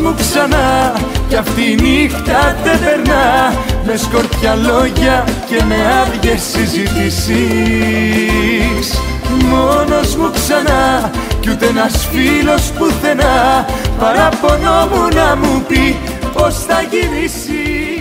μου ξανά, κι αυτή η νύχτα δεν περνά με σκορπιά λόγια και με άδειες συζητήσεις. Μόνος μου ξανά κι ούτε ένας φίλος πουθενά παραπονό μου να μου πει πως θα γυρίσει.